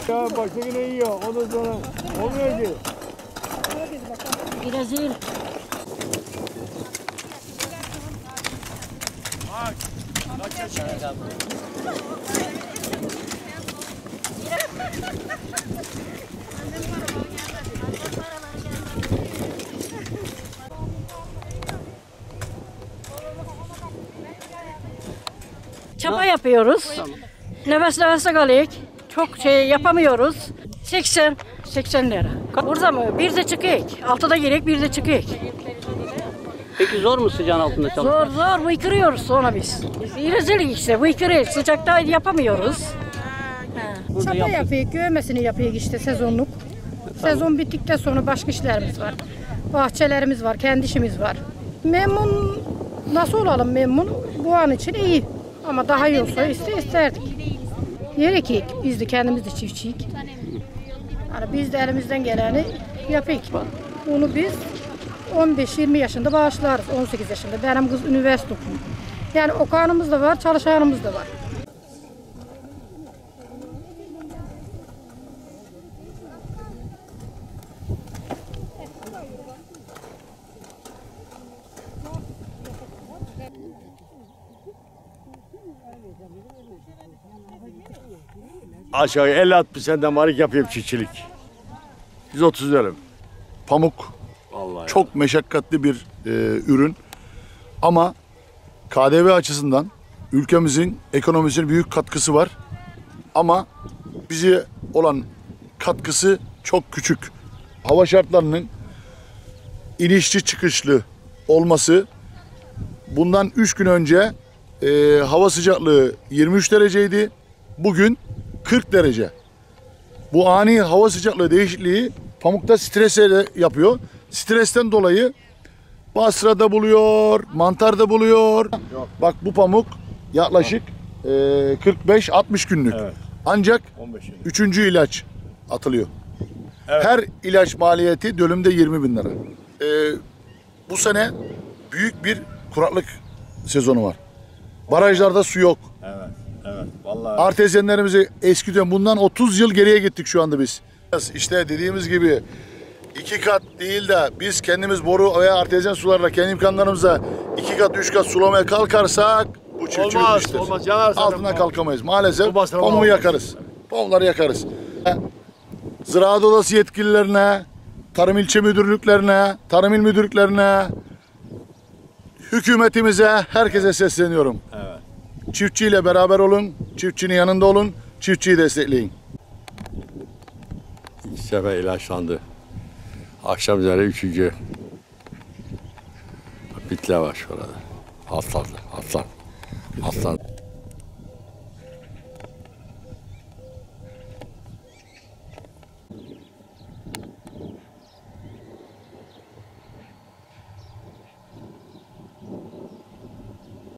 Ya baştakine yiyor. Ondan sonra olmuyor ki. Biraz iyi. Çapa yapıyoruz. Nefes nefese kalıyoruz. Çok şey yapamıyoruz. 80 lira. Burada mı? Bir de çıkıyor. 6'da girek, bir de çıkıyor. Peki zor mu sıcağın altında çalışmak? Zor vıykırıyoruz sonra biz. İrezillik işte vıykırıyoruz. Sıcakta yapamıyoruz. Çapa yapıyoruz, göğmesini yapıyoruz işte sezonluk. Sezon bittikten sonra başka işlerimiz var. Bahçelerimiz var, kendi işimiz var. Memnun, nasıl olalım memnun? Bu an için iyi. Ama daha iyi olsa isterdik. Yer ekik, biz de kendimiz de çiftçiyik. Yani biz de elimizden geleni yapıyoruz. Bunu biz 15-20 yaşında bağışlarız, 18 yaşında. Benim kız üniversite okuyor. Yani okanımız da var, çalışanımız da var. Aşağı 50-60 seneden varık yapıyorum çiftçilik. 130 dönüm. Pamuk Vallahi çok meşakkatli bir ürün ama KDV açısından ülkemizin ekonomisine büyük katkısı var ama bize olan katkısı çok küçük. Hava şartlarının inişli çıkışlı olması, bundan 3 gün önce hava sıcaklığı 23 dereceydi, bugün 40 derece. Bu ani hava sıcaklığı değişikliği pamukta strese yapıyor. Stresten dolayı basrada buluyor, mantarda buluyor. Bak bu pamuk yaklaşık 45-60 günlük. Evet. Ancak 15 yıl. 3. ilaç atılıyor. Evet. Her ilaç maliyeti dönümde 20.000 lira. Bu sene büyük bir kuraklık sezonu var. Barajlarda su yok. Evet. Evet. Vallahi. Artezyenlerimizi eskiden bundan 30 yıl geriye gittik şu anda biz. İşte dediğimiz gibi 2 kat değil de biz kendimiz boru veya artezyen sularla kendi imkanlarımıza 2 kat 3 kat sulamaya kalkarsak bu çiftçi Olmaz, bitmiştir. olmaz. Yanar zaten Altından bu. kalkamayız. Maalesef Bu basına pamuğu olmaz. yakarız. Pamukları yakarız. Ziraat Odası yetkililerine, Tarım İlçe Müdürlüklerine, Tarım İl Müdürlüklerine, hükümetimize, herkese sesleniyorum. Evet. Çiftçiyle beraber olun, çiftçinin yanında olun, çiftçiyi destekleyin. İki sefer ilaçlandı. Akşam üzere 3. Bitler var şurada. Aslan.